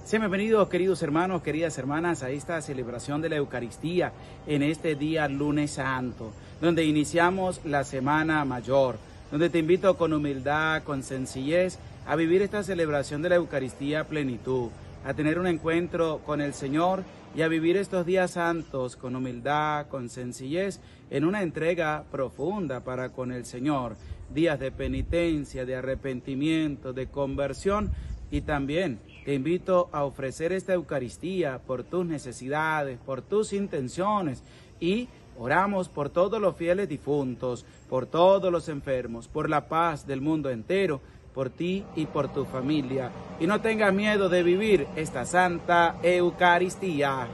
Sean bienvenidos, queridos hermanos, queridas hermanas, a esta celebración de la Eucaristía en este día lunes santo, donde iniciamos la Semana Mayor, donde te invito con humildad, con sencillez, a vivir esta celebración de la Eucaristía a plenitud, a tener un encuentro con el Señor y a vivir estos días santos con humildad, con sencillez, en una entrega profunda para con el Señor, días de penitencia, de arrepentimiento, de conversión, y también te invito a ofrecer esta Eucaristía por tus necesidades, por tus intenciones, y oramos por todos los fieles difuntos, por todos los enfermos, por la paz del mundo entero, por ti y por tu familia. Y no tengas miedo de vivir esta Santa Eucaristía.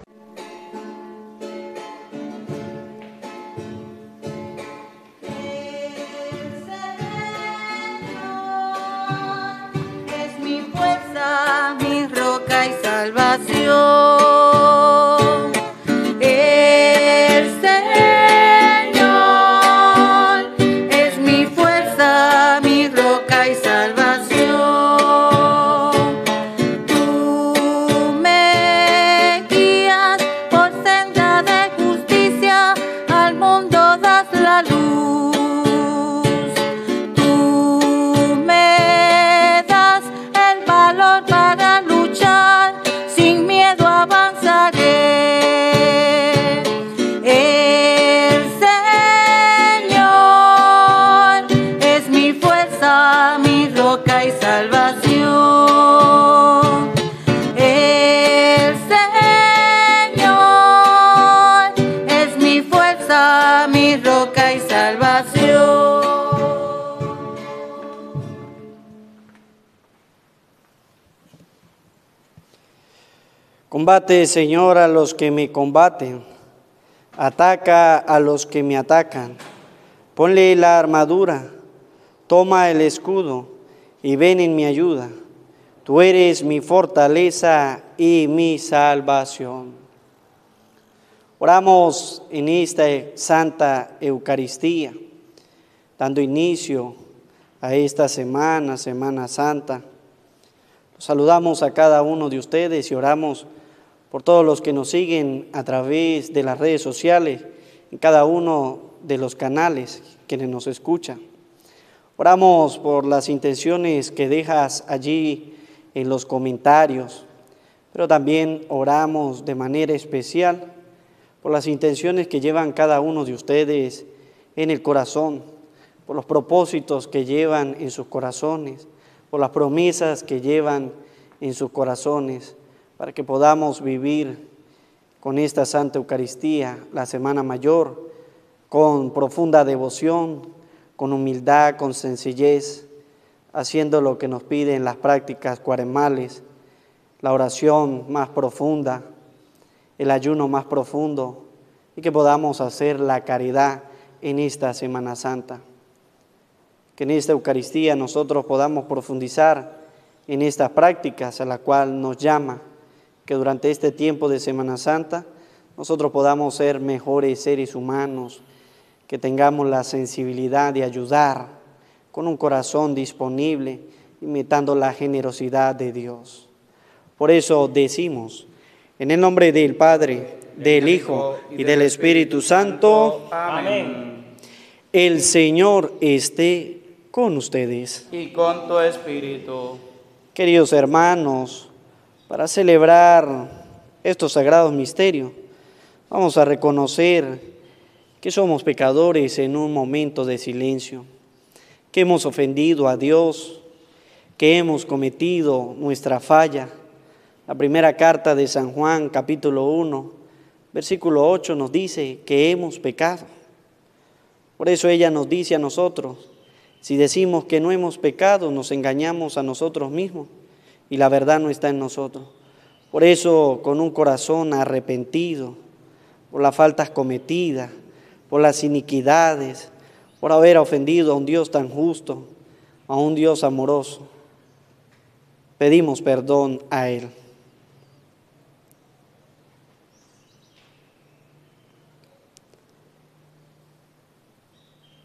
Mi roca y salvación, el Señor es mi fuerza, mi roca y salvación. Tú me guías por senda de justicia, al mundo das la luz. Para luchar, sin miedo avanzaré. El Señor es mi fuerza, mi roca y salvación. El Señor es mi fuerza, mi roca y salvación. Combate, Señor, a los que me combaten, ataca a los que me atacan. Ponle la armadura, toma el escudo y ven en mi ayuda. Tú eres mi fortaleza y mi salvación. Oramos en esta Santa Eucaristía, dando inicio a esta Semana Santa. Los saludamos a cada uno de ustedes y oramos por todos los que nos siguen a través de las redes sociales, en cada uno de los canales, quienes nos escuchan. Oramos por las intenciones que dejas allí en los comentarios, pero también oramos de manera especial por las intenciones que llevan cada uno de ustedes en el corazón, por los propósitos que llevan en sus corazones, por las promesas que llevan en sus corazones, para que podamos vivir con esta Santa Eucaristía, la Semana Mayor, con profunda devoción, con humildad, con sencillez, haciendo lo que nos piden las prácticas cuaresmales, la oración más profunda, el ayuno más profundo, y que podamos hacer la caridad en esta Semana Santa. Que en esta Eucaristía nosotros podamos profundizar en estas prácticas a la cual nos llama, que durante este tiempo de Semana Santa nosotros podamos ser mejores seres humanos, que tengamos la sensibilidad de ayudar con un corazón disponible, imitando la generosidad de Dios. Por eso decimos, en el nombre del Padre, del Hijo y del Espíritu Santo, amén. El Señor esté con ustedes. Y con tu espíritu. Queridos hermanos, para celebrar estos sagrados misterios, vamos a reconocer que somos pecadores en un momento de silencio, que hemos ofendido a Dios, que hemos cometido nuestra falla. La primera carta de San Juan, capítulo 1, versículo 8, nos dice que hemos pecado. Por eso ella nos dice a nosotros, si decimos que no hemos pecado, nos engañamos a nosotros mismos y la verdad no está en nosotros. Por eso, con un corazón arrepentido por las faltas cometidas, por las iniquidades, por haber ofendido a un Dios tan justo, a un Dios amoroso, pedimos perdón a Él.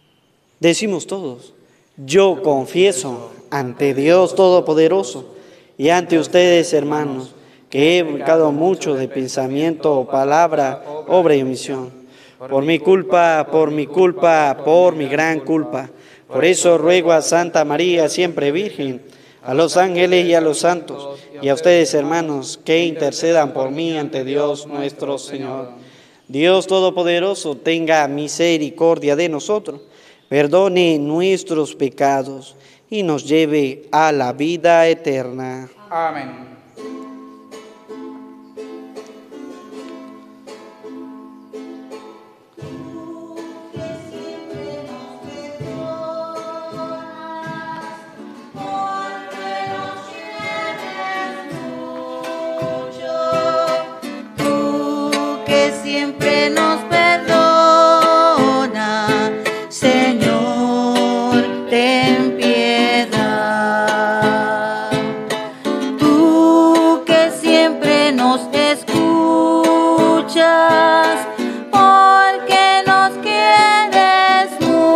Decimos todos, yo confieso ante Dios Todopoderoso y ante ustedes, hermanos, que he pecado mucho de pensamiento, palabra, obra y omisión. Por mi culpa, por mi gran culpa. Por eso ruego a Santa María, siempre Virgen, a los ángeles y a los santos, y a ustedes, hermanos, que intercedan por mí ante Dios nuestro Señor. Dios Todopoderoso, tenga misericordia de nosotros, perdone nuestros pecados y nos lleve a la vida eterna. Amén. Siempre nos perdona, Señor, ten piedad. Tú que siempre nos escuchas, porque nos quieres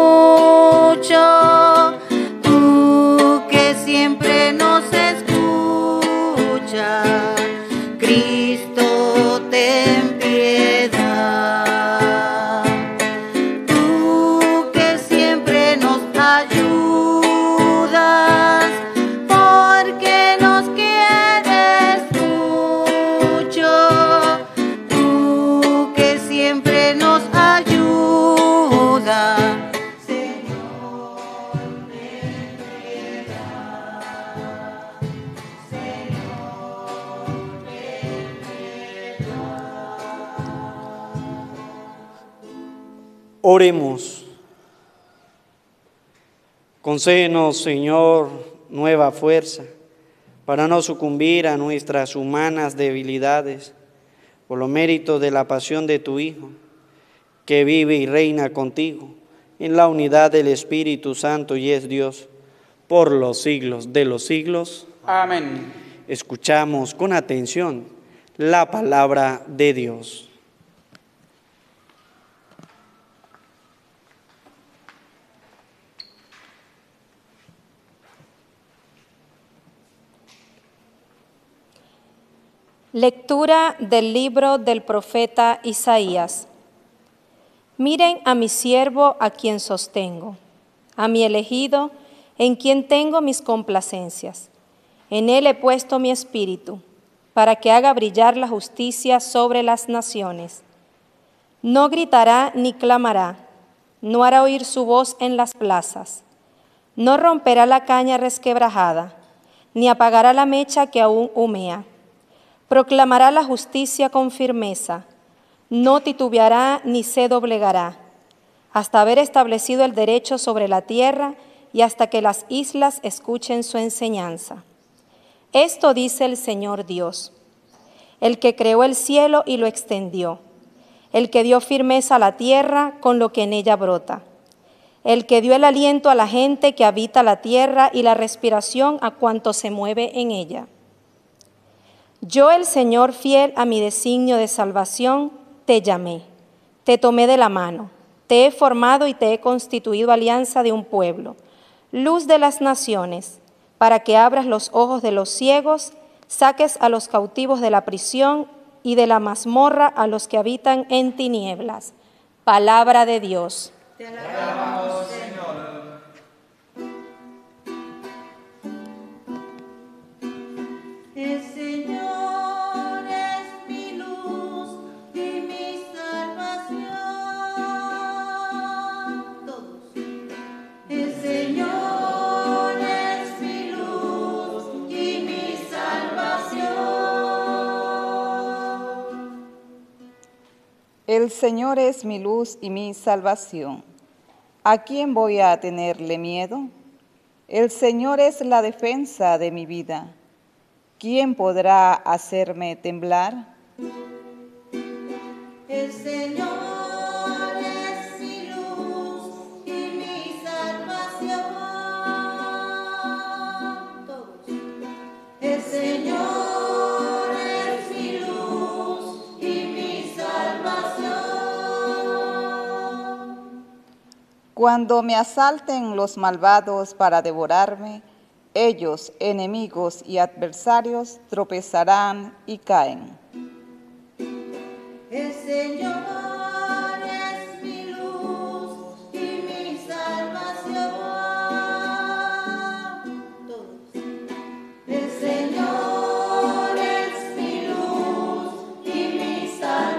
mucho. Tú que siempre nos escuchas, Cristo, ten piedad. Tú que siempre nos ayudas, porque nos quieres mucho. Tú que siempre nos ayudas, Señor, ten piedad. Señor, ten piedad. Oremos. Concédenos, Señor, nueva fuerza para no sucumbir a nuestras humanas debilidades, por los méritos de la pasión de tu Hijo, que vive y reina contigo en la unidad del Espíritu Santo y es Dios por los siglos de los siglos. Amén. Escuchamos con atención la palabra de Dios. Lectura del libro del profeta Isaías. Miren a mi siervo a quien sostengo, a mi elegido en quien tengo mis complacencias. En él he puesto mi espíritu, para que haga brillar la justicia sobre las naciones. No gritará ni clamará, no hará oír su voz en las plazas. No romperá la caña resquebrajada, ni apagará la mecha que aún humea. Proclamará la justicia con firmeza, no titubeará ni se doblegará, hasta haber establecido el derecho sobre la tierra y hasta que las islas escuchen su enseñanza. Esto dice el Señor Dios, el que creó el cielo y lo extendió, el que dio firmeza a la tierra con lo que en ella brota, el que dio el aliento a la gente que habita la tierra y la respiración a cuanto se mueve en ella. Yo, el Señor, fiel a mi designio de salvación, te llamé, te tomé de la mano, te he formado y te he constituido alianza de un pueblo, luz de las naciones, para que abras los ojos de los ciegos, saques a los cautivos de la prisión y de la mazmorra a los que habitan en tinieblas. Palabra de Dios. Te alabamos, Señor. El Señor es mi luz y mi salvación. Todos. El Señor es mi luz y mi salvación. El Señor es mi luz y mi salvación. ¿A quién voy a tenerle miedo? El Señor es la defensa de mi vida. ¿Quién podrá hacerme temblar? El Señor es mi luz y mi salvación. Todos. El Señor es mi luz y mi salvación. Cuando me asalten los malvados para devorarme, Ellos, enemigos y adversarios, tropezarán y caen. El Señor es mi luz y mi salvación. Todos. El Señor es mi luz y mi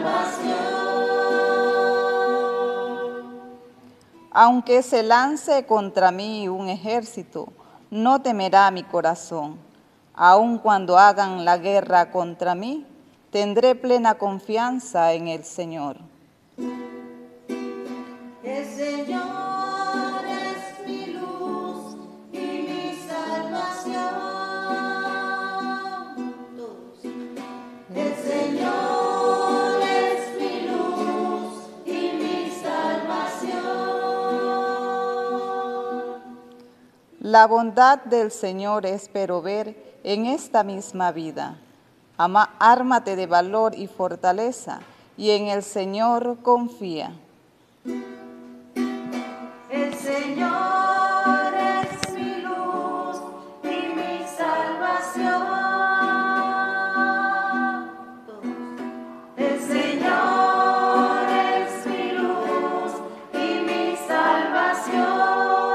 salvación. Aunque se lance contra mí un ejército, no temerá mi corazón. Aun cuando hagan la guerra contra mí, tendré plena confianza en el Señor. El Señor es mi luz y mi salvación. Todos. El Señor es mi luz y mi salvación. La bondad del Señor espero ver en esta misma vida. Ármate de valor y fortaleza, y en el Señor confía. El Señor es mi luz y mi salvación. Todos. El Señor es mi luz y mi salvación.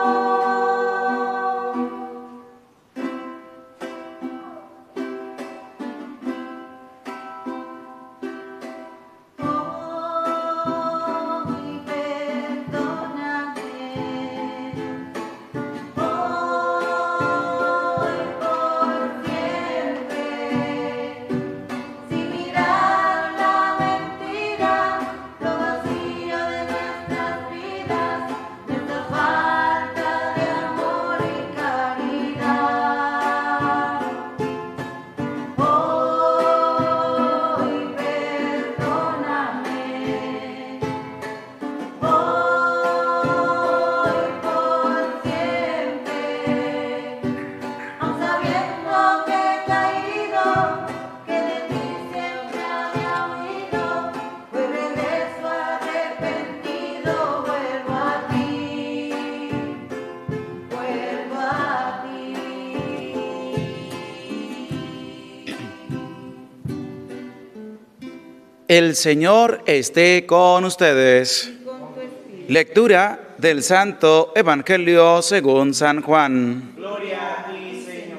El Señor esté con ustedes. Lectura del Santo Evangelio según San Juan. Gloria a ti, Señor.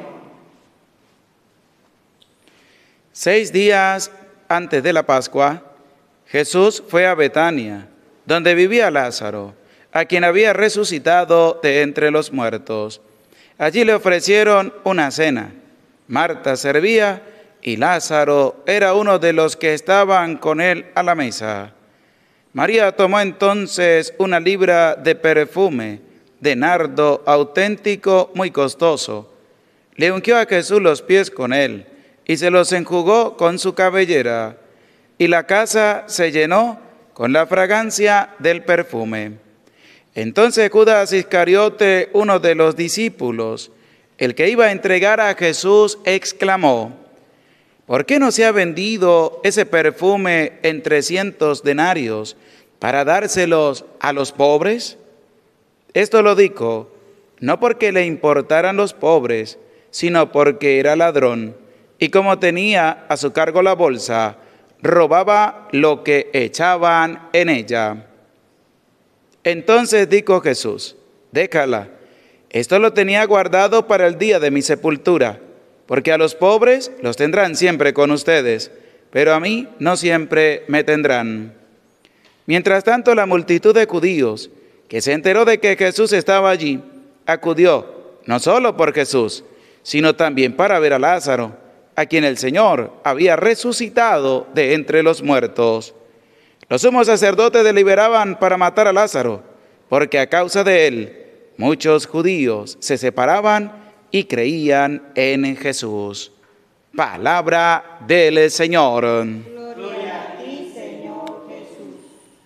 6 días antes de la Pascua, Jesús fue a Betania, donde vivía Lázaro, a quien había resucitado de entre los muertos. Allí le ofrecieron una cena. Marta servía y Lázaro era uno de los que estaban con él a la mesa. María tomó entonces una libra de perfume de nardo auténtico muy costoso. Le ungió a Jesús los pies con él y se los enjugó con su cabellera. Y la casa se llenó con la fragancia del perfume. Entonces Judas Iscariote, uno de los discípulos, el que iba a entregar a Jesús, exclamó: ¿por qué no se ha vendido ese perfume en 300 denarios para dárselos a los pobres? Esto lo dijo no porque le importaran los pobres, sino porque era ladrón, y como tenía a su cargo la bolsa, robaba lo que echaban en ella. Entonces dijo Jesús: déjala, esto lo tenía guardado para el día de mi sepultura, porque a los pobres los tendrán siempre con ustedes, pero a mí no siempre me tendrán. Mientras tanto, la multitud de judíos, que se enteró de que Jesús estaba allí, acudió, no solo por Jesús, sino también para ver a Lázaro, a quien el Señor había resucitado de entre los muertos. Los sumos sacerdotes deliberaban para matar a Lázaro, porque a causa de él muchos judíos se separaban y creían en Jesús. Palabra del Señor. Gloria a ti, Señor Jesús.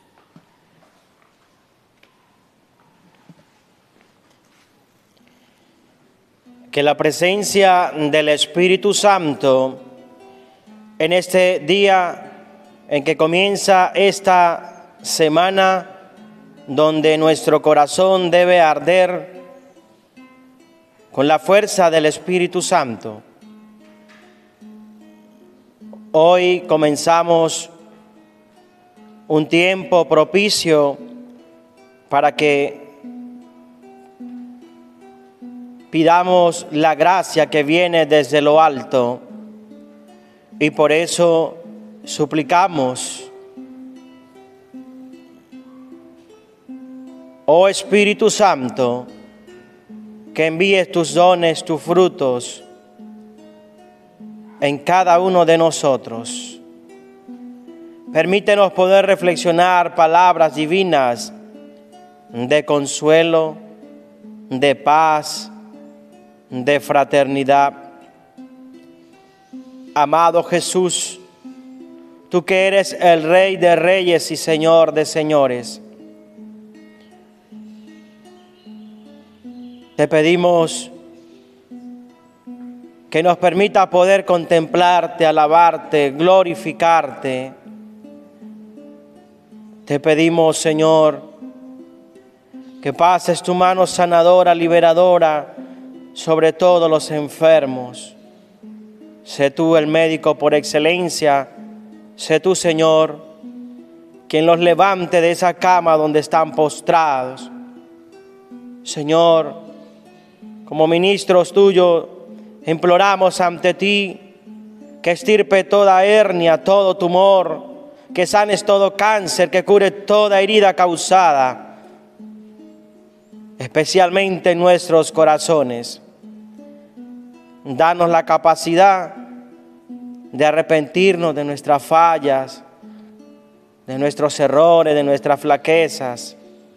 Que la presencia del Espíritu Santo en este día en que comienza esta semana, donde nuestro corazón debe arder con la fuerza del Espíritu Santo. Hoy comenzamos un tiempo propicio para que pidamos la gracia que viene desde lo alto, y por eso suplicamos: oh Espíritu Santo, que envíes tus dones, tus frutos en cada uno de nosotros. Permítenos poder reflexionar palabras divinas de consuelo, de paz, de fraternidad. Amado Jesús, tú que eres el Rey de Reyes y Señor de Señores, te pedimos que nos permita poder contemplarte, alabarte, glorificarte. Te pedimos, Señor, que pases tu mano sanadora, liberadora sobre todos los enfermos. Sé tú el médico por excelencia. Sé tú, Señor, quien los levante de esa cama donde están postrados. Señor, como ministros tuyos, imploramos ante ti que extirpe toda hernia, todo tumor, que sanes todo cáncer, que cure toda herida causada, especialmente en nuestros corazones. Danos la capacidad de arrepentirnos de nuestras fallas, de nuestros errores, de nuestras flaquezas.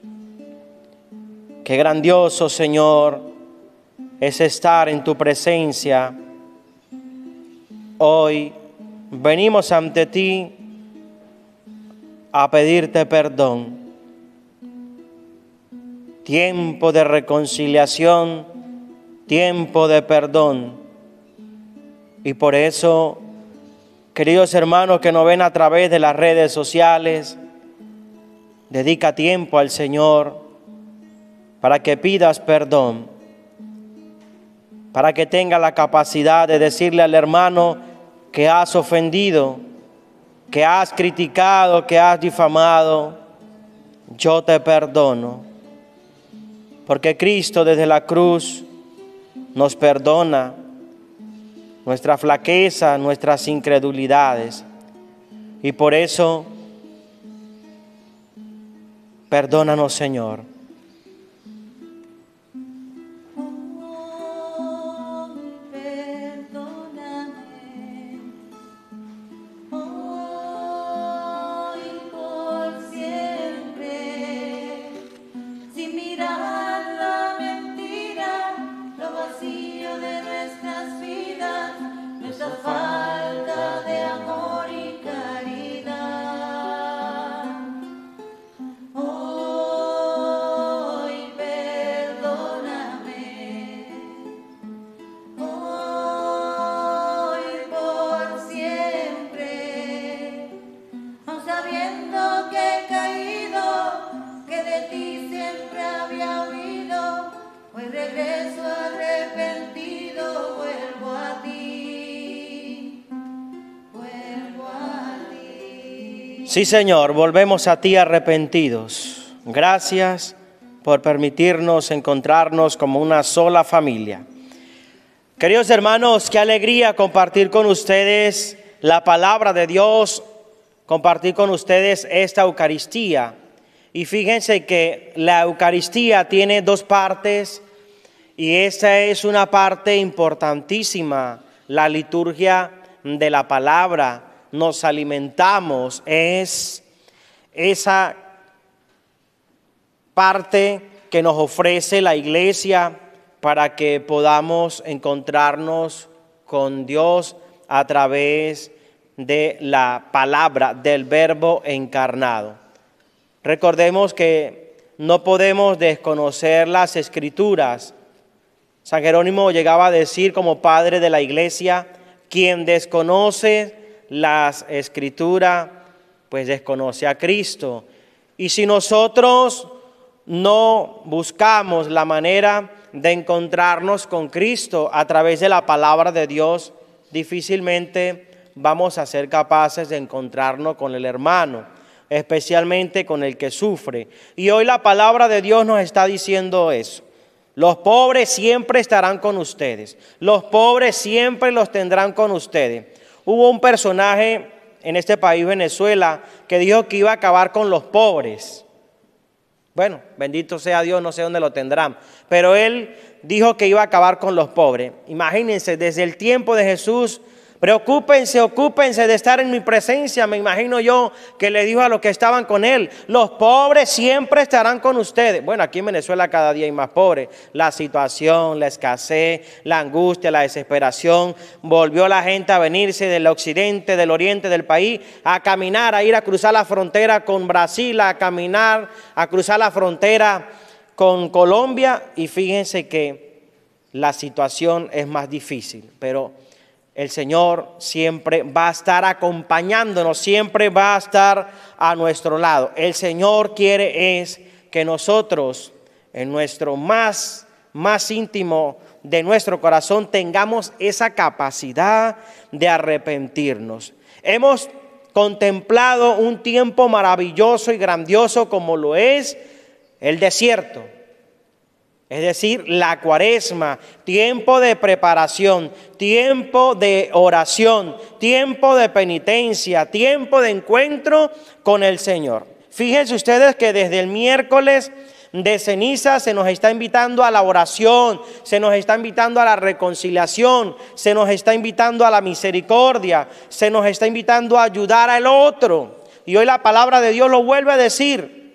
Qué grandioso, Señor, es estar en tu presencia. Hoy venimos ante ti a pedirte perdón. Tiempo de reconciliación, tiempo de perdón. Y por eso, queridos hermanos que nos ven a través de las redes sociales, dedica tiempo al Señor para que pidas perdón, para que tenga la capacidad de decirle al hermano que has ofendido, que has criticado, que has difamado: yo te perdono. Porque Cristo desde la cruz nos perdona nuestra flaqueza, nuestras incredulidades. Y por eso, perdónanos, Señor. Sí, Señor, volvemos a ti arrepentidos. Gracias por permitirnos encontrarnos como una sola familia. Queridos hermanos, qué alegría compartir con ustedes la palabra de Dios, compartir con ustedes esta Eucaristía. Y fíjense que la Eucaristía tiene dos partes, y esta es una parte importantísima, la liturgia de la palabra. Nos alimentamos, es esa parte que nos ofrece la Iglesia para que podamos encontrarnos con Dios a través de la palabra, del Verbo encarnado. Recordemos que no podemos desconocer las Escrituras. San Jerónimo llegaba a decir, como padre de la Iglesia: quien desconoce las Escrituras, pues desconoce a Cristo. Y si nosotros no buscamos la manera de encontrarnos con Cristo a través de la palabra de Dios, difícilmente vamos a ser capaces de encontrarnos con el hermano, especialmente con el que sufre. Y hoy la palabra de Dios nos está diciendo eso. Los pobres siempre estarán con ustedes. Los pobres siempre los tendrán con ustedes. Hubo un personaje en este país, Venezuela, que dijo que iba a acabar con los pobres. Bueno, bendito sea Dios, no sé dónde lo tendrán. Pero él dijo que iba a acabar con los pobres. Imagínense, desde el tiempo de Jesús, ocúpense de estar en mi presencia. Me imagino yo que le dijo a los que estaban con él: los pobres siempre estarán con ustedes. Bueno, aquí en Venezuela cada día hay más pobres. La situación, la escasez, la angustia, la desesperación, volvió la gente a venirse del occidente, del oriente del país, a caminar, a ir a cruzar la frontera con Brasil, a caminar, a cruzar la frontera con Colombia. Y fíjense que la situación es más difícil, pero el Señor siempre va a estar acompañándonos, siempre va a estar a nuestro lado. El Señor quiere es que nosotros, en nuestro más íntimo de nuestro corazón, tengamos esa capacidad de arrepentirnos. Hemos contemplado un tiempo maravilloso y grandioso como lo es el desierto. Es decir, la cuaresma, tiempo de preparación, tiempo de oración, tiempo de penitencia, tiempo de encuentro con el Señor. Fíjense ustedes que desde el miércoles de ceniza se nos está invitando a la oración, se nos está invitando a la reconciliación, se nos está invitando a la misericordia, se nos está invitando a ayudar al otro. Y hoy la palabra de Dios lo vuelve a decir.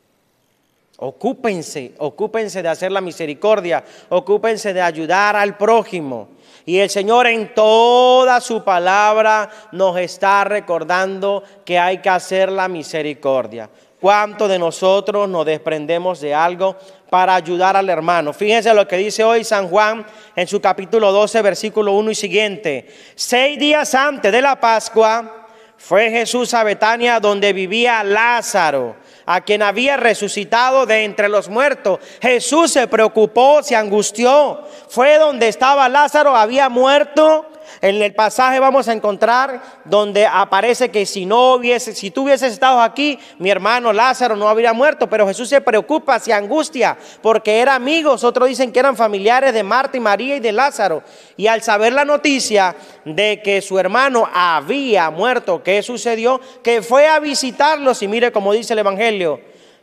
Ocúpense de hacer la misericordia, ocúpense de ayudar al prójimo. Y el Señor en toda su palabra nos está recordando que hay que hacer la misericordia. ¿Cuántos de nosotros nos desprendemos de algo para ayudar al hermano? Fíjense lo que dice hoy San Juan en su capítulo 12, versículo 1 y siguiente. 6 días antes de la Pascua fue Jesús a Betania, donde vivía Lázaro, a quien había resucitado de entre los muertos. Jesús se preocupó, se angustió. Fue donde estaba Lázaro, había muerto. En el pasaje vamos a encontrar donde aparece que si tú hubieses estado aquí, mi hermano Lázaro no habría muerto. Pero Jesús se preocupa, se angustia, porque eran amigos. Otros dicen que eran familiares de Marta y María y de Lázaro. Y al saber la noticia de que su hermano había muerto, ¿qué sucedió? Que fue a visitarlos. Y mire cómo dice el Evangelio: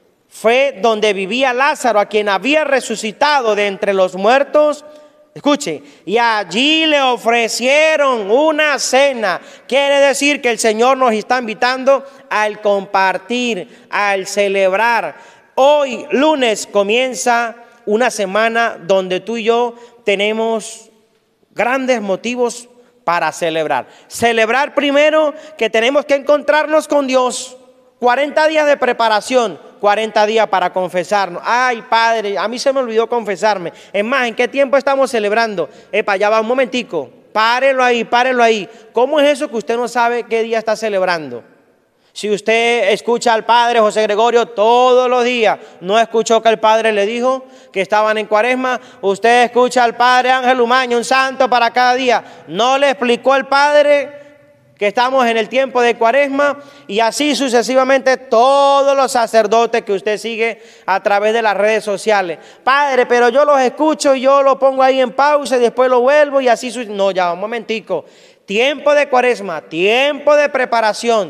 fue donde vivía Lázaro, a quien había resucitado de entre los muertos. Escuche, y allí le ofrecieron una cena. Quiere decir que el Señor nos está invitando al compartir, al celebrar. Hoy, lunes, comienza una semana donde tú y yo tenemos grandes motivos para celebrar. Celebrar primero que tenemos que encontrarnos con Dios. 40 días de preparación, 40 días para confesarnos. Ay, Padre, a mí se me olvidó confesarme. Es más, ¿en qué tiempo estamos celebrando? Ya va un momentico, párelo ahí. ¿Cómo es eso que usted no sabe qué día está celebrando? Si usted escucha al Padre José Gregorio todos los días, ¿no escuchó que el Padre le dijo que estaban en cuaresma? Usted escucha al Padre Ángel Umaña, un santo para cada día, ¿no le explicó el Padre que estamos en el tiempo de cuaresma? Y así sucesivamente todos los sacerdotes que usted sigue a través de las redes sociales. Padre, pero yo los escucho y yo lo pongo ahí en pausa y después lo vuelvo y así no, ya un momentico. Tiempo de cuaresma, tiempo de preparación,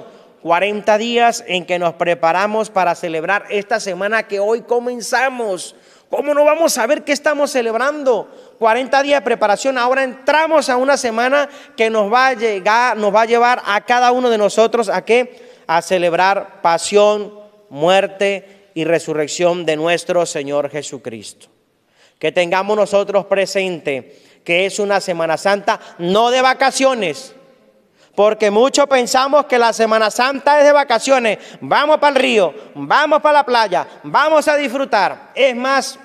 40 días en que nos preparamos para celebrar esta semana que hoy comenzamos. ¿Cómo no vamos a ver qué estamos celebrando? 40 días de preparación. Ahora entramos a una semana que nos va a llevar a cada uno de nosotros ¿a qué? A celebrar pasión, muerte y resurrección de nuestro Señor Jesucristo. Que tengamos nosotros presente que es una Semana Santa no de vacaciones, porque muchos pensamos que la Semana Santa es de vacaciones. Vamos para el río, vamos para la playa, vamos a disfrutar. Es más,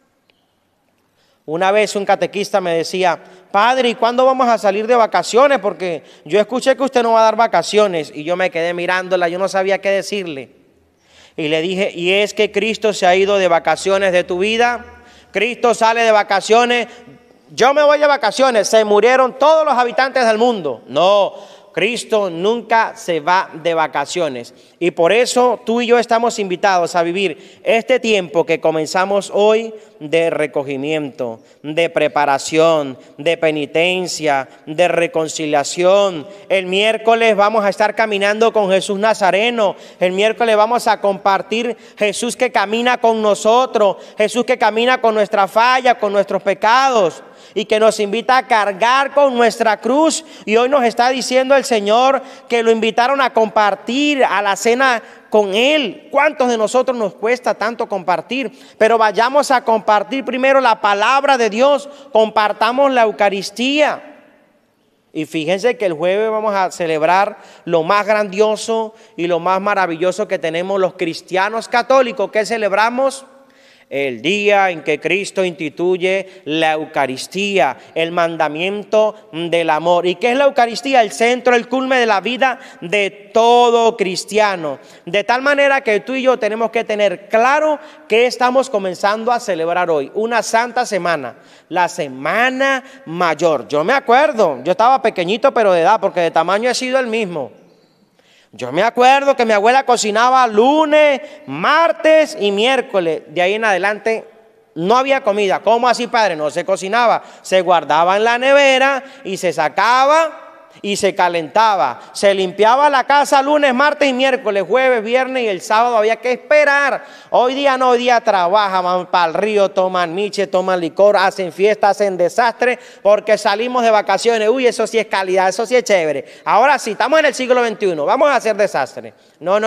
una vez un catequista me decía: Padre, ¿y cuándo vamos a salir de vacaciones? Porque yo escuché que usted no va a dar vacaciones. Y yo me quedé mirándola, yo no sabía qué decirle. Y le dije: ¿y es que Cristo se ha ido de vacaciones de tu vida? Cristo sale de vacaciones. Yo me voy de vacaciones, se murieron todos los habitantes del mundo. No, Cristo nunca se va de vacaciones. Y por eso tú y yo estamos invitados a vivir este tiempo que comenzamos hoy de recogimiento, de preparación, de penitencia, de reconciliación. El miércoles vamos a estar caminando con Jesús Nazareno. El miércoles vamos a compartir Jesús que camina con nosotros, Jesús que camina con nuestra falla, con nuestros pecados, y que nos invita a cargar con nuestra cruz. Y hoy nos está diciendo el Señor que lo invitaron a compartir a la cena con Él. ¿Cuántos de nosotros nos cuesta tanto compartir? Pero vayamos a compartir primero la palabra de Dios, compartamos la Eucaristía. Y fíjense que el jueves vamos a celebrar lo más grandioso y lo más maravilloso que tenemos los cristianos católicos. ¿Qué celebramos? El día en que Cristo instituye la Eucaristía, el mandamiento del amor. ¿Y qué es la Eucaristía? El centro, el culmen de la vida de todo cristiano. De tal manera que tú y yo tenemos que tener claro que estamos comenzando a celebrar hoy. Una santa semana, la Semana Mayor. Yo me acuerdo, yo estaba pequeñito pero de edad, porque de tamaño he sido el mismo. Yo me acuerdo que mi abuela cocinaba lunes, martes y miércoles. De ahí en adelante no había comida. ¿Cómo así, padre? No se cocinaba. Se guardaba en la nevera y se sacaba y se calentaba. Se limpiaba la casa lunes, martes y miércoles, jueves, viernes, y el sábado había que esperar. Hoy día no, hoy día trabajan, van para el río, toman miche, toman licor, hacen fiestas, hacen desastre, porque salimos de vacaciones. Uy, eso sí es calidad, eso sí es chévere. Ahora sí, estamos en el siglo XXI, vamos a hacer desastre. No.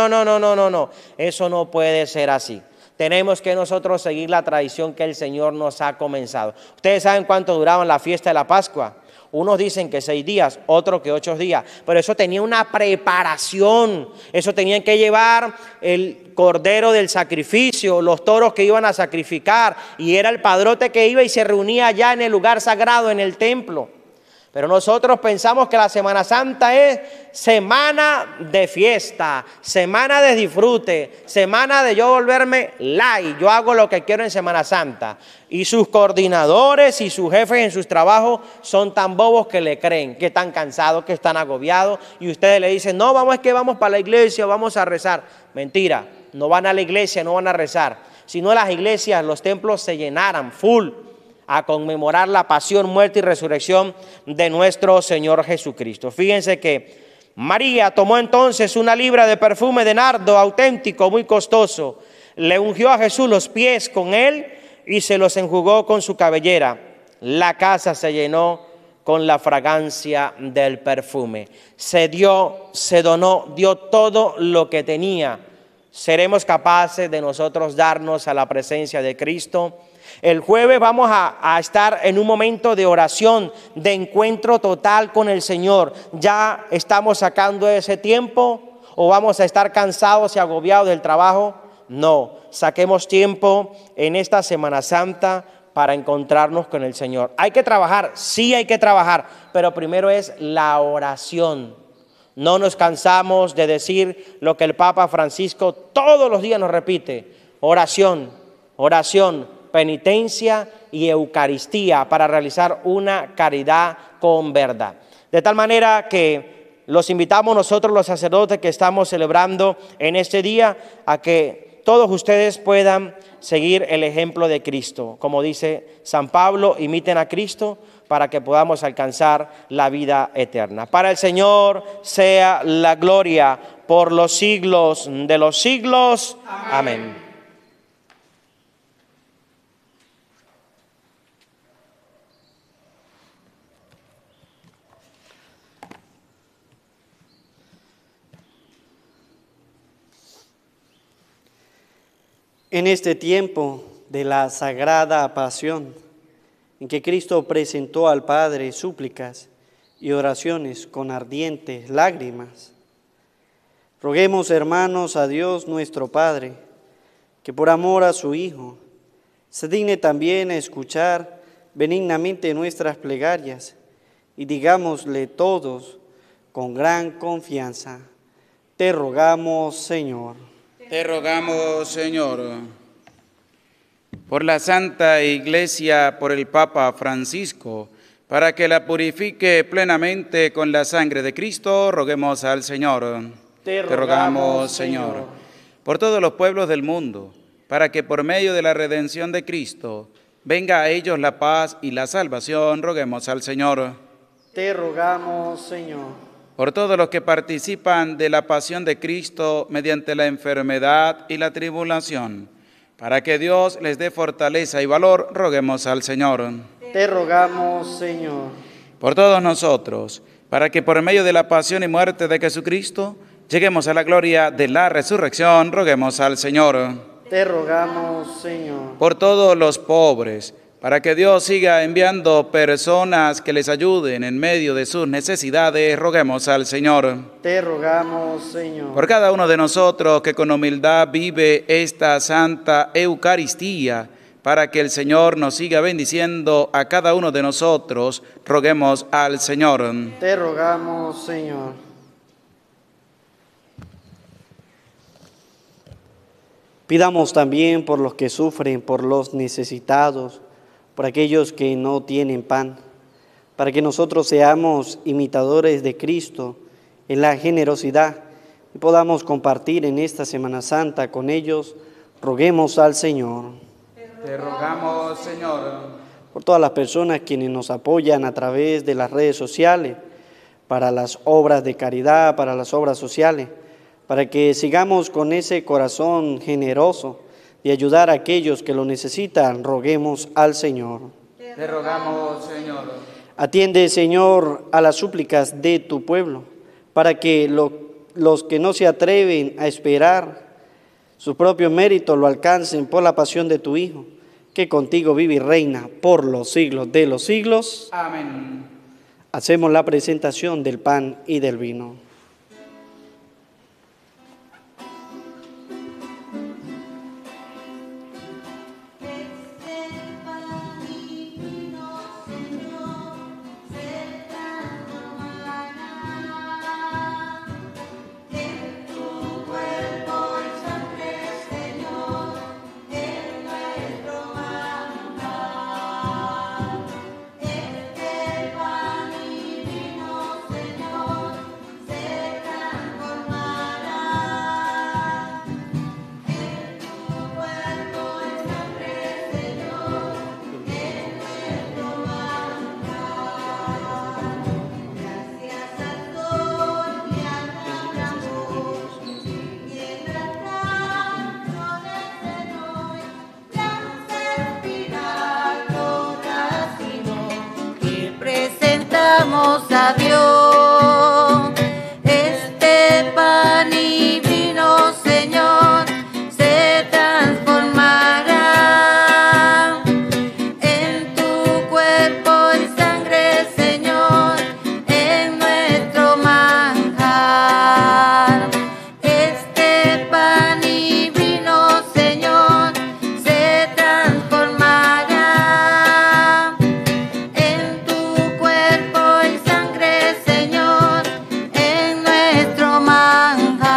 Eso no puede ser así. Tenemos que nosotros seguir la tradición que el Señor nos ha comenzado. Ustedes saben cuánto duraban la fiesta de la Pascua. Unos dicen que 6 días, otros que 8 días, pero eso tenía una preparación. Eso tenían que llevar el cordero del sacrificio, los toros que iban a sacrificar, y era el padrote que iba y se reunía allá en el lugar sagrado, en el templo. Pero nosotros pensamos que la Semana Santa es semana de fiesta, semana de disfrute, semana de yo volverme light. Yo hago lo que quiero en Semana Santa. Y sus coordinadores y sus jefes en sus trabajos son tan bobos que le creen, que están cansados, que están agobiados. Y ustedes le dicen, no, vamos, es que vamos para la iglesia, vamos a rezar. Mentira, no van a la iglesia, no van a rezar. Si no, las iglesias, los templos se llenaran full a conmemorar la pasión, muerte y resurrección de nuestro Señor Jesucristo. Fíjense que María tomó entonces 1 libra de perfume de nardo auténtico, muy costoso, le ungió a Jesús los pies con él y se los enjugó con su cabellera. La casa se llenó con la fragancia del perfume. Se dio, se donó, dio todo lo que tenía. ¿Seremos capaces de nosotros darnos a la presencia de Cristo? El jueves vamos a estar en un momento de oración, de encuentro total con el Señor. ¿Ya estamos sacando ese tiempo o vamos a estar cansados y agobiados del trabajo? No, saquemos tiempo en esta Semana Santa para encontrarnos con el Señor. Hay que trabajar, sí hay que trabajar, pero primero es la oración. No nos cansamos de decir lo que el Papa Francisco todos los días nos repite: oración, oración, penitencia y Eucaristía, para realizar una caridad con verdad. De tal manera que los invitamos nosotros, los sacerdotes que estamos celebrando en este día, a que todos ustedes puedan seguir el ejemplo de Cristo. Como dice San Pablo, imiten a Cristo para que podamos alcanzar la vida eterna. Para el Señor sea la gloria por los siglos de los siglos. Amén. En este tiempo de la Sagrada Pasión, en que Cristo presentó al Padre súplicas y oraciones con ardientes lágrimas, roguemos, hermanos, a Dios nuestro Padre, que por amor a su Hijo se digne también a escuchar benignamente nuestras plegarias, y digámosle todos con gran confianza: te rogamos, Señor. Te rogamos, Señor. por la Santa Iglesia, por el Papa Francisco, para que la purifique plenamente con la sangre de Cristo, roguemos al Señor. Te rogamos, Señor. Por todos los pueblos del mundo, para que por medio de la redención de Cristo venga a ellos la paz y la salvación, roguemos al Señor. Te rogamos, Señor. Por todos los que participan de la pasión de Cristo mediante la enfermedad y la tribulación, para que Dios les dé fortaleza y valor, roguemos al Señor. Te rogamos, Señor. Por todos nosotros, para que por medio de la pasión y muerte de Jesucristo lleguemos a la gloria de la resurrección, roguemos al Señor. Te rogamos, Señor. Por todos los pobres, para que Dios siga enviando personas que les ayuden en medio de sus necesidades, roguemos al Señor. Te rogamos, Señor. Por cada uno de nosotros que con humildad vive esta Santa Eucaristía, para que el Señor nos siga bendiciendo a cada uno de nosotros, roguemos al Señor. Te rogamos, Señor. Pidamos también por los que sufren, por los necesitados, por aquellos que no tienen pan, para que nosotros seamos imitadores de Cristo en la generosidad y podamos compartir en esta Semana Santa con ellos, roguemos al Señor. Te rogamos, Señor. Por todas las personas quienes nos apoyan a través de las redes sociales, para las obras de caridad, para las obras sociales, para que sigamos con ese corazón generoso de ayudar a aquellos que lo necesitan, roguemos al Señor. Te rogamos, Señor. Atiende, Señor, a las súplicas de tu pueblo, para que los que no se atreven a esperar su propio mérito lo alcancen por la pasión de tu Hijo, que contigo vive y reina por los siglos de los siglos. Amén. Hacemos la presentación del pan y del vino. A Dios, este pan y vino, Señor, se transformará en tu cuerpo y sangre, Señor, en nuestro manjar. Este pan y vino, Señor, se transformará en tu cuerpo y sangre, Señor, en nuestro manjar.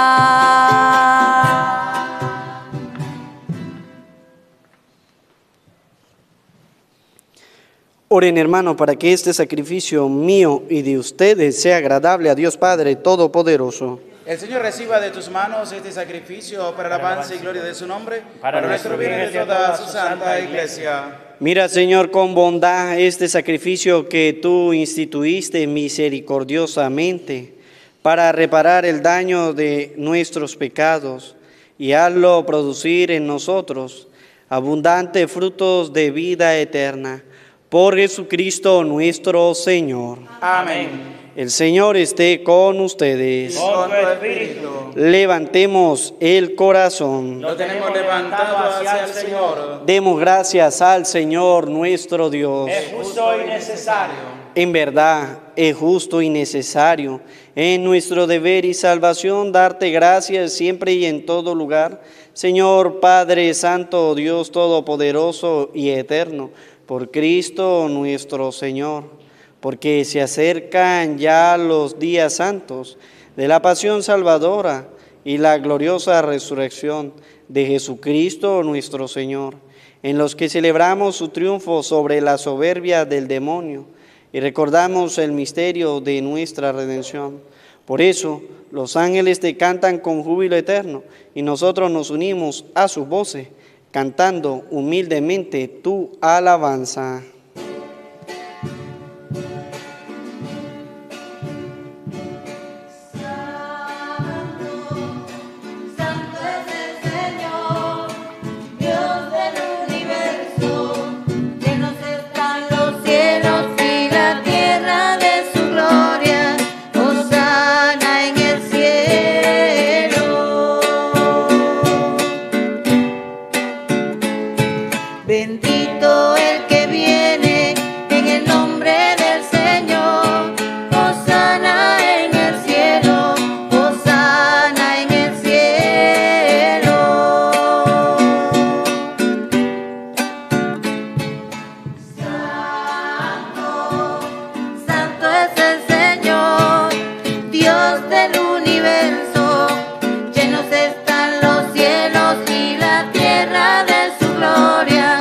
Oren, hermano, para que este sacrificio mío y de ustedes sea agradable a Dios Padre Todopoderoso. El Señor reciba de tus manos este sacrificio para la alabanza y gloria de su nombre, para nuestro bien y de toda su santa Iglesia. Mira, Señor, con bondad este sacrificio que tú instituiste misericordiosamente para reparar el daño de nuestros pecados y hazlo producir en nosotros abundantes frutos de vida eterna. Por Jesucristo nuestro Señor. Amén. El Señor esté con ustedes. Con tu espíritu. Levantemos el corazón. Lo tenemos levantado hacia el Señor. Demos gracias al Señor nuestro Dios. Es justo y necesario. En verdad, es justo y necesario, en nuestro deber y salvación, darte gracias siempre y en todo lugar, Señor Padre Santo, Dios Todopoderoso y Eterno, por Cristo nuestro Señor, porque se acercan ya los días santos de la pasión salvadora y la gloriosa resurrección de Jesucristo nuestro Señor. en los que celebramos su triunfo sobre la soberbia del demonio y recordamos el misterio de nuestra redención. Por eso, los ángeles te cantan con júbilo eterno y nosotros nos unimos a sus voces, cantando humildemente tu alabanza. Bendito el que viene en el nombre del Señor. Hosana en el cielo, hosana en el cielo. Santo, santo es el Señor, Dios del universo. Llenos están los cielos y la tierra de su gloria.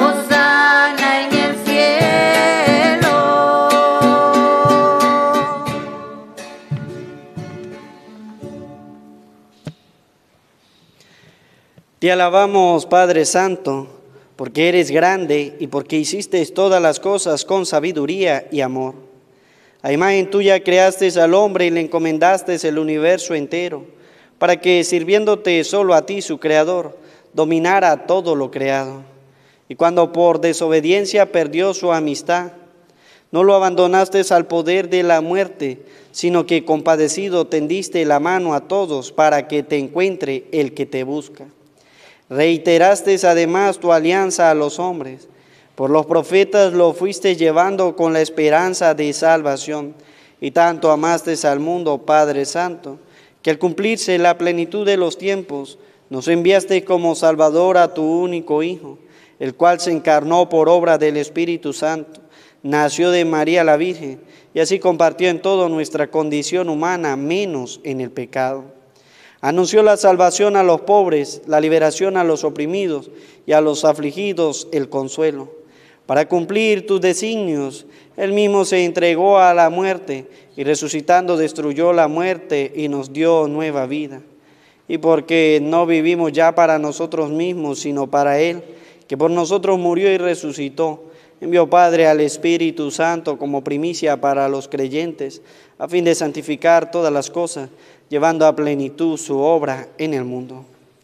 Te alabamos, Padre Santo, porque eres grande y porque hiciste todas las cosas con sabiduría y amor. A imagen tuya creaste al hombre y le encomendaste el universo entero, para que, sirviéndote solo a ti, su Creador, dominara todo lo creado. Y cuando por desobediencia perdió su amistad, no lo abandonaste al poder de la muerte, sino que compadecido tendiste la mano a todos para que te encuentre el que te busca. Reiteraste además tu alianza a los hombres. Por los profetas lo fuiste llevando con la esperanza de salvación. Y tanto amaste al mundo, Padre Santo, que al cumplirse la plenitud de los tiempos, nos enviaste como Salvador a tu único Hijo, el cual se encarnó por obra del Espíritu Santo, nació de María la Virgen, y así compartió en toda nuestra condición humana, menos en el pecado. Anunció la salvación a los pobres, la liberación a los oprimidos y a los afligidos el consuelo. Para cumplir tus designios, Él mismo se entregó a la muerte y resucitando destruyó la muerte y nos dio nueva vida. Y porque no vivimos ya para nosotros mismos, sino para Él, que por nosotros murió y resucitó, envió Padre al Espíritu Santo como primicia para los creyentes, a fin de santificar todas las cosas, llevando a plenitud su obra en el mundo.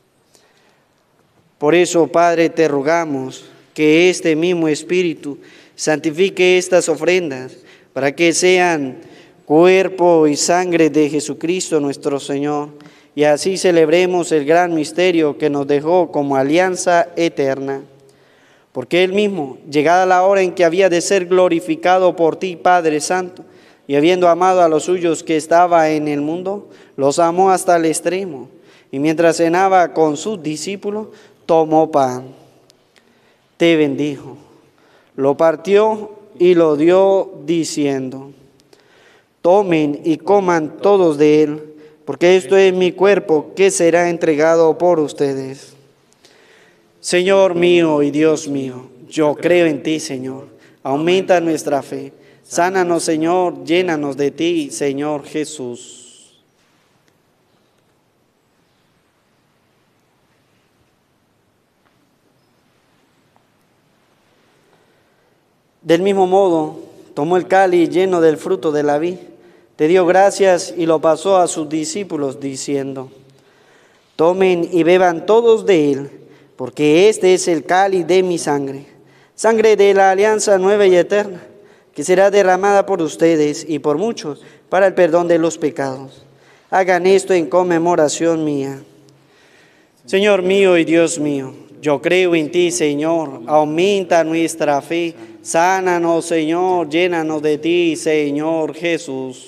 Por eso, Padre, te rogamos que este mismo Espíritu santifique estas ofrendas, para que sean cuerpo y sangre de Jesucristo nuestro Señor, y así celebremos el gran misterio que nos dejó como alianza eterna. Porque Él mismo, llegada la hora en que había de ser glorificado por ti, Padre Santo, y habiendo amado a los suyos que estaba en el mundo, los amó hasta el extremo. Y mientras cenaba con sus discípulos, tomó pan, te bendijo, lo partió y lo dio diciendo: tomen y coman todos de él, porque esto es mi cuerpo que será entregado por ustedes. Señor mío y Dios mío, yo creo en ti, Señor. Aumenta nuestra fe. Sánanos, Señor, llénanos de ti, Señor Jesús. Del mismo modo, tomó el cáliz lleno del fruto de la vid, te dio gracias y lo pasó a sus discípulos, diciendo: tomen y beban todos de él, porque este es el cáliz de mi sangre, sangre de la alianza nueva y eterna, que será derramada por ustedes y por muchos para el perdón de los pecados. Hagan esto en conmemoración mía. Señor mío y Dios mío, yo creo en ti, Señor. Aumenta nuestra fe. Sánanos, Señor. Llénanos de ti, Señor Jesús.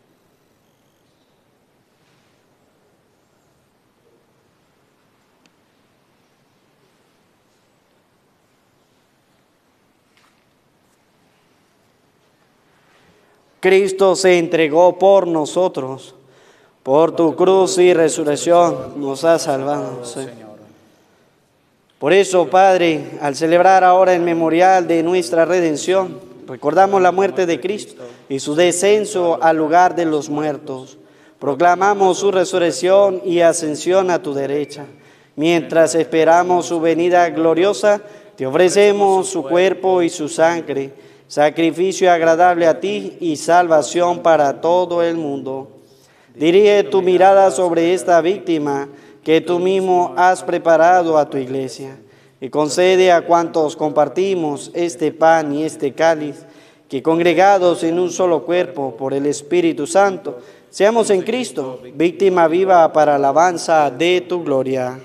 Cristo se entregó por nosotros. Por tu cruz y resurrección nos has salvado, Señor. Por eso, Padre, al celebrar ahora el memorial de nuestra redención, recordamos la muerte de Cristo y su descenso al lugar de los muertos. Proclamamos su resurrección y ascensión a tu derecha. Mientras esperamos su venida gloriosa, te ofrecemos su cuerpo y su sangre, sacrificio agradable a ti y salvación para todo el mundo. Dirige tu mirada sobre esta víctima que tú mismo has preparado a tu iglesia, y concede a cuantos compartimos este pan y este cáliz, que congregados en un solo cuerpo por el Espíritu Santo, seamos en Cristo víctima viva para alabanza de tu gloria.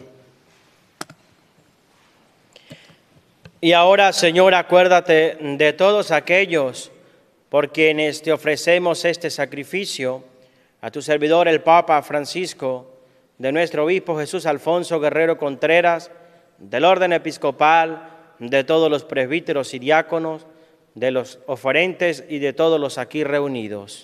Y ahora, Señor, acuérdate de todos aquellos por quienes te ofrecemos este sacrificio, a tu servidor el Papa Francisco, de nuestro obispo Jesús Alfonso Guerrero Contreras, del orden episcopal, de todos los presbíteros y diáconos, de los oferentes y de todos los aquí reunidos.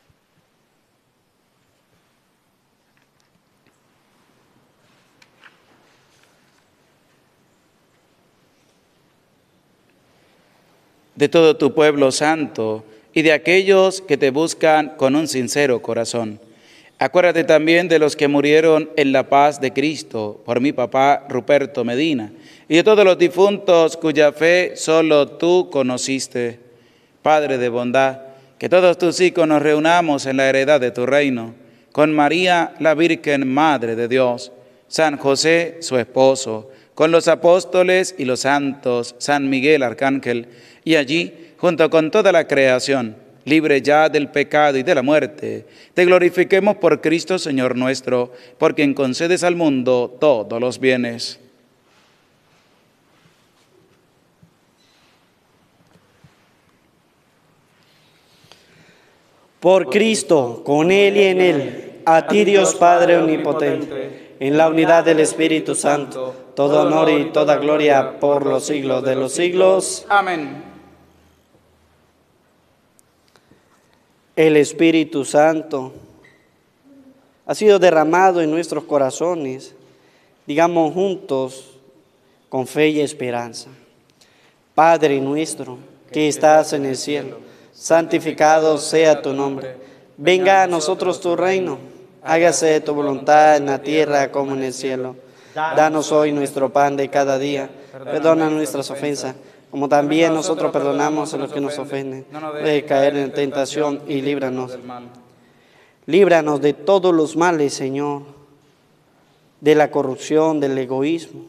De todo tu pueblo santo y de aquellos que te buscan con un sincero corazón. Acuérdate también de los que murieron en la paz de Cristo, por mi papá Ruperto Medina, y de todos los difuntos cuya fe solo tú conociste. Padre de bondad, que todos tus hijos nos reunamos en la heredad de tu reino, con María, la Virgen Madre de Dios, San José, su esposo, con los apóstoles y los santos, San Miguel Arcángel, y allí, junto con toda la creación, libre ya del pecado y de la muerte, te glorifiquemos por Cristo Señor nuestro, por quien concedes al mundo todos los bienes. Por Cristo, con Él y en Él, a ti Dios Padre Omnipotente, en la unidad del Espíritu Santo, todo honor y toda gloria por los siglos de los siglos. Amén. El Espíritu Santo ha sido derramado en nuestros corazones. Digamos juntos, con fe y esperanza: Padre nuestro, que estás en el cielo, santificado sea tu nombre. Venga a nosotros tu reino. Hágase tu voluntad en la tierra como en el cielo. Danos hoy nuestro pan de cada día. Perdona nuestras ofensas, como también nosotros perdonamos a los que nos ofenden. No dejes caer en tentación y líbranos. Líbranos de todos los males, Señor, de la corrupción, del egoísmo.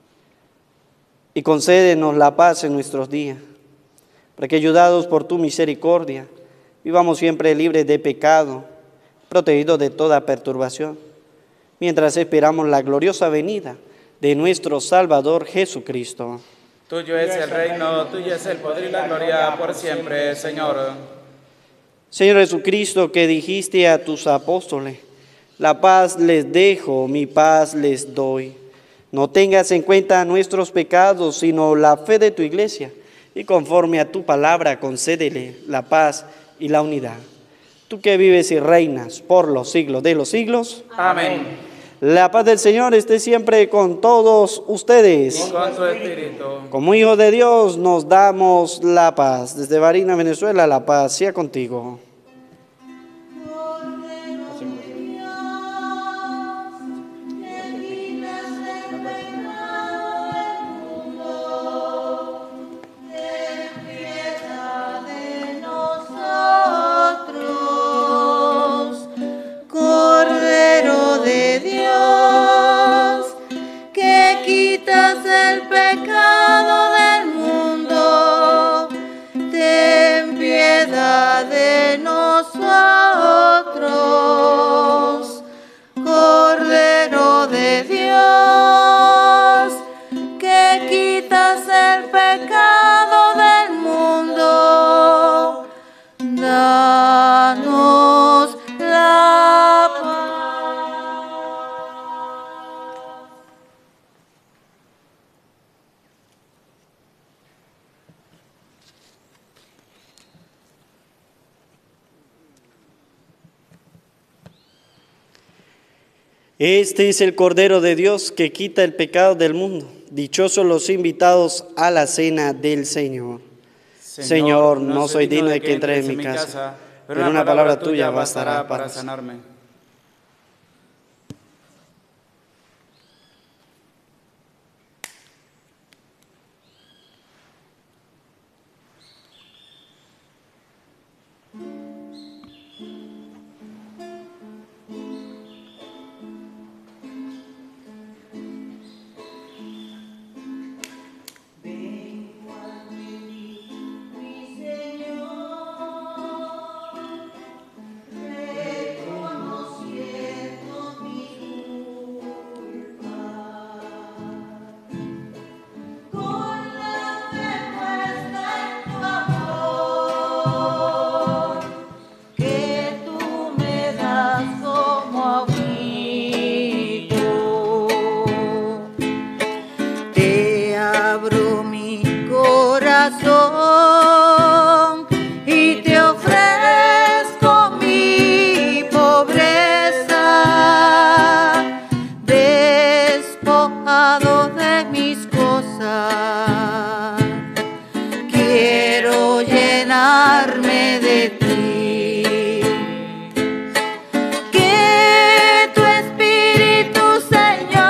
Y concédenos la paz en nuestros días, para que, ayudados por tu misericordia, vivamos siempre libres de pecado, protegidos de toda perturbación, mientras esperamos la gloriosa venida de nuestro Salvador Jesucristo. Tuyo es el reino, tuyo es el poder y la gloria por siempre, Señor. Señor Jesucristo, que dijiste a tus apóstoles: la paz les dejo, mi paz les doy. No tengas en cuenta nuestros pecados, sino la fe de tu iglesia, y conforme a tu palabra concédele la paz y la unidad. Tú que vives y reinas por los siglos de los siglos. Amén. La paz del Señor esté siempre con todos ustedes. Y con tu espíritu. Como hijos de Dios nos damos la paz. Desde Barinas, Venezuela, la paz sea contigo. Este es el Cordero de Dios que quita el pecado del mundo. Dichosos los invitados a la cena del Señor. Señor, no soy digno de que entres en mi casa, pero una palabra tuya bastará para sanarme. Y te ofrezco mi pobreza, despojado de mis cosas, quiero llenarme de ti. Que tu Espíritu, Señor,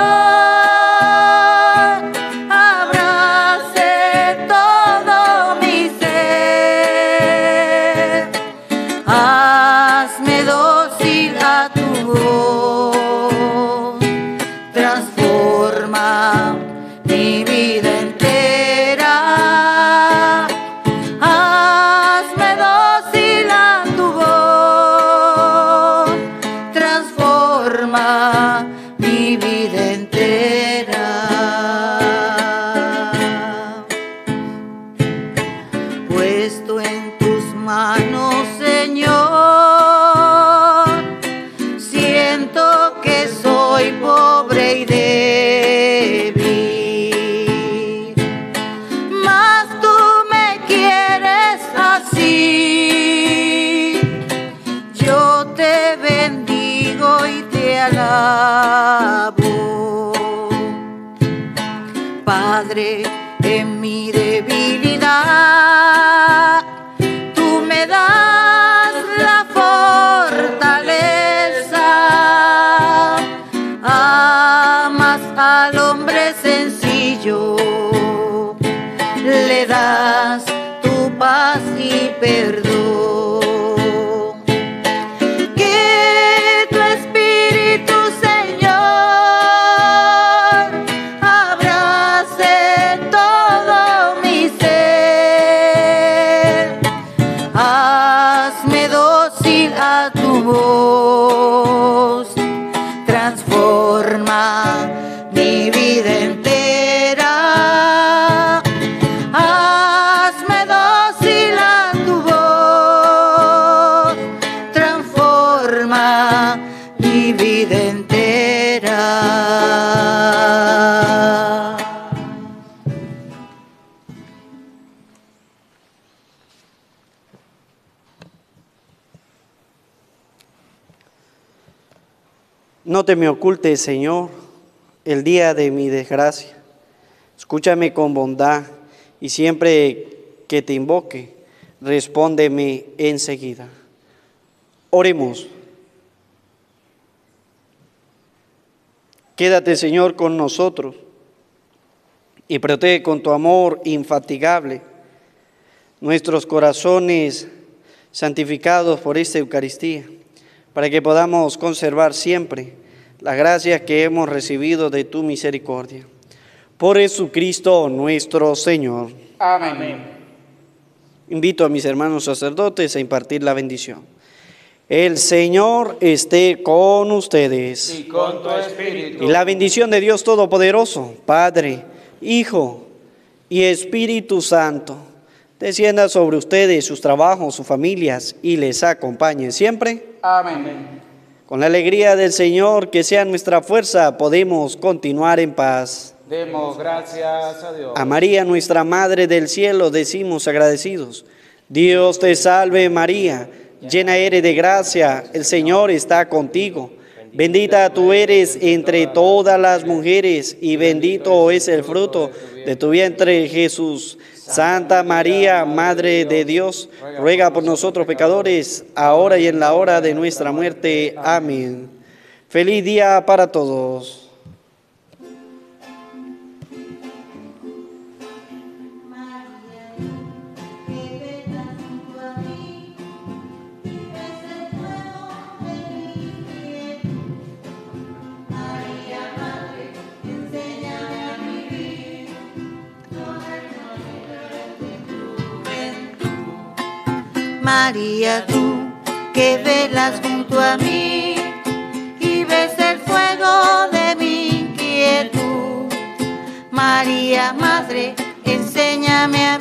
abrace todo mi ser. Hazme dócil a tu voz, transforma mi vida entera. Hazme dócil a tu voz, transforma mi vida entera. Puesto en tus manos, Señor, siento que soy pobre y débil, mas tú me quieres así. Yo te bendigo y te alabo, Padre. En mi debilidad, tú me das la fortaleza. Amas al hombre sencillo, le das tu paz y perdón. Que tu Espíritu, Señor, abrace todo mi ser. Hazme dócil a tu voz, transforma mi vida entera. Hazme dócil a tu voz, transforma mi vida entera. No te me ocultes, Señor, el día de mi desgracia. Escúchame con bondad y siempre que te invoque, respóndeme enseguida. Oremos. Quédate, Señor, con nosotros y protege con tu amor infatigable nuestros corazones santificados por esta Eucaristía, para que podamos conservar siempre las gracias que hemos recibido de tu misericordia. Por Jesucristo nuestro Señor. Amén. Invito a mis hermanos sacerdotes a impartir la bendición. El Señor esté con ustedes. Y con tu espíritu. Y la bendición de Dios Todopoderoso, Padre, Hijo y Espíritu Santo, descienda sobre ustedes, sus trabajos, sus familias y les acompañe siempre. Amén. Con la alegría del Señor, que sea nuestra fuerza, podemos continuar en paz. Demos gracias a Dios. A María, nuestra Madre del Cielo, decimos agradecidos: Dios te salve María, llena eres de gracia, el Señor está contigo. Bendita tú eres entre todas las mujeres, y bendito es el fruto de tu vientre, Jesús. Santa María, Madre de Dios, ruega por nosotros pecadores, ahora y en la hora de nuestra muerte. Amén. Feliz día para todos. María, tú que velas junto a mí y ves el fuego de mi inquietud. María, Madre, enséñame a